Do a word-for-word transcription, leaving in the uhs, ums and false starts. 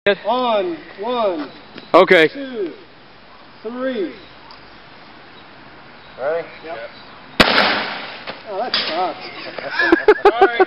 On, one, okay. two, three. Ready? Yep. Oh, that sucks.